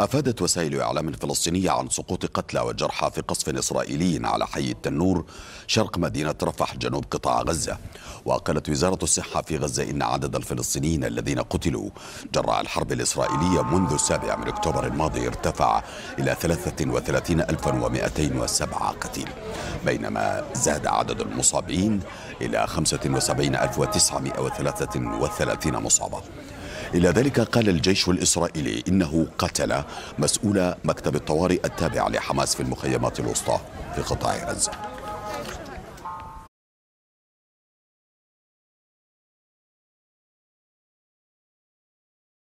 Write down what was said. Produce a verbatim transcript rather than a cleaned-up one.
أفادت وسائل إعلام فلسطينية عن سقوط قتلى وجرحى في قصف إسرائيلي على حي التنور شرق مدينة رفح جنوب قطاع غزة. وقالت وزارة الصحة في غزة إن عدد الفلسطينيين الذين قتلوا جراء الحرب الإسرائيلية منذ السابع من أكتوبر الماضي ارتفع إلى ثلاثة وثلاثين ألفا ومئتين وسبعة قتيل، بينما زاد عدد المصابين إلى خمسة وسبعين ألف وتسعمئة وثلاثة وثلاثين مصابا. إلى ذلك قال الجيش الإسرائيلي إنه قتل مسؤول مكتب الطوارئ التابع لحماس في المخيمات الوسطى في قطاع غزة.